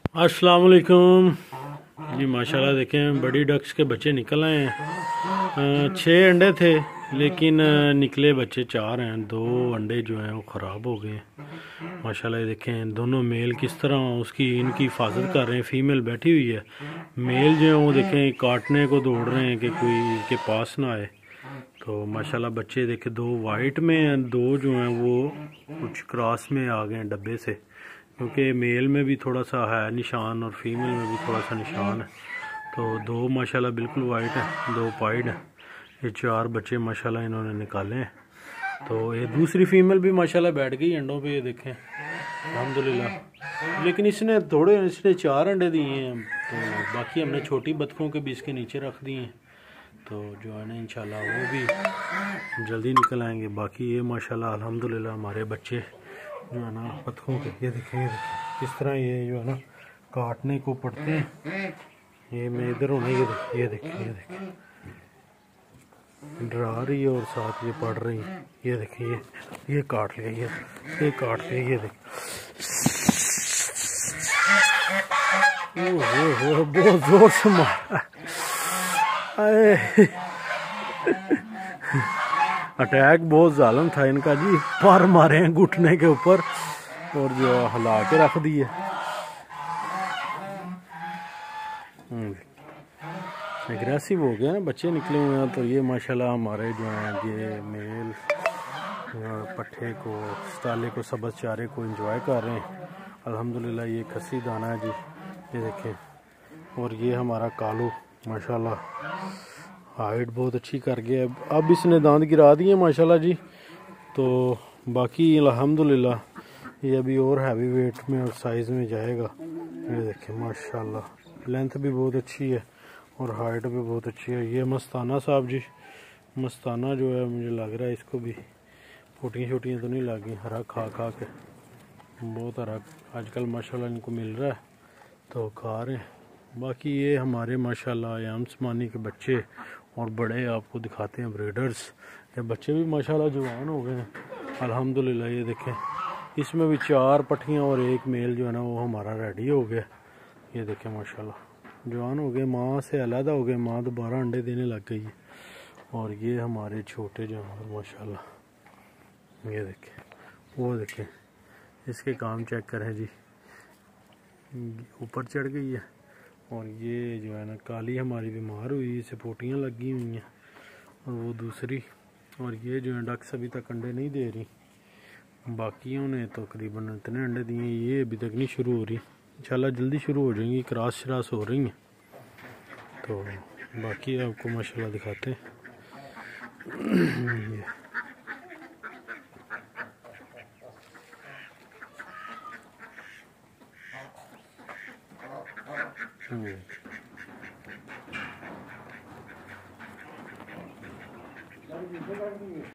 अस्सलाम वालेकुम जी। माशाल्लाह देखें बड़ी डक्स के बच्चे निकल आए हैं। 6 अंडे थे लेकिन निकले बच्चे 4 हैं। 2 अंडे जो हैं वो ख़राब हो गए हैं। माशाल्लाह देखें दोनों मेल किस तरह इनकी हिफाजत कर रहे हैं। फ़ीमेल बैठी हुई है, मेल जो है वो देखें काटने को दौड़ रहे हैं कि कोई इनके पास ना आए। तो माशाल्लाह बच्चे देखें 2 वाइट में हैं, 2 जो हैं वो कुछ क्रॉस में आ गए हैं डब्बे से, क्योंकि मेल में भी थोड़ा सा है निशान और फीमेल में भी थोड़ा सा निशान है। तो 2 माशाल्लाह बिल्कुल वाइट है, 2 पाइड है। ये 4 बच्चे माशाल्लाह इन्होंने निकाले हैं। तो ये दूसरी फीमेल भी माशाल्लाह बैठ गई अंडों पे, ये देखें अल्हम्दुलिल्लाह। लेकिन इसने 4 अंडे दिए हैं, तो बाकी हमने छोटी बतखों के भी इसके नीचे रख दिए हैं। तो जो है ना इंशाल्लाह वो भी जल्दी निकल आएंगे। बाकी ये माशाल्लाह अल्हम्दुलिल्लाह हमारे बच्चे जो है ना बतखों के, ये देखें किस तरह ये जो है ना काटने को पड़ते हैं। ये मैं इधर हूँ ना, ये देखें डरा रही है और साथ ये पड़ रही है। ये देखें ये काट लिया, ये काट लिया, ये देख बहुत जोर से मारा। अटैक बहुत जालिम था इनका जी, पर मारे हैं घुटने के ऊपर और जो हिला के रख दिए। एग्रेसिव हो गया ना, बच्चे निकले हुए हैं। तो ये माशाल्लाह हमारे जो हैं ये मेल पट्ठे को, स्टाले को, सब्ज़ चारे को एंजॉय कर रहे हैं अल्हम्दुलिल्लाह। ये खसी दाना है जी, ये देखें। और ये हमारा कालू माशाल्लाह हाइट बहुत अच्छी कर गया। अब इसने दांत गिरा दिए माशाल्लाह जी। तो बाकी अल्हम्दुलिल्लाह ये अभी और हैवी वेट में और साइज़ में जाएगा। ये देखें माशाल्लाह लेंथ भी बहुत अच्छी है और हाइट भी बहुत अच्छी है। ये मस्ताना साहब जी, मस्ताना जो है मुझे लग रहा है इसको भी पोटियाँ तो नहीं लगी, हरा खा के बहुत हरा आजकल माशाल्लाह इनको मिल रहा है तो खा रहे हैं। बाकी ये हमारे माशाल्लाह यामस्मानी के बच्चे और बड़े आपको दिखाते हैं ब्रीडर्स। ये बच्चे भी माशाल्लाह जवान हो गए हैं अल्हम्दुलिल्लाह। ये देखें इसमें भी 4 पट्टियाँ और 1 मेल जो है ना वो हमारा रेडी हो गया। ये देखें माशाल्लाह जवान हो गए, माँ से अलग हो गए, माँ दोबारा अंडे देने लग गई है। और ये हमारे छोटे जानवर माशाल्लाह, ये देखें वो देखें इसके काम चेक करें जी, ऊपर चढ़ गई है। और ये जो है ना काली हमारी बीमार हुई, इसे पोटियाँ लगी हुई हैं और वो दूसरी। और ये जो है डक्स अभी तक अंडे नहीं दे रही, बाकियों ने तो तकरीबन इतने अंडे दिए, ये अभी तक नहीं शुरू हो रही। इंशाल्लाह जल्दी शुरू हो जाएंगी, क्रॉस हो रही हैं। तो बाकी आपको माशाल्लाह दिखाते हैं। ये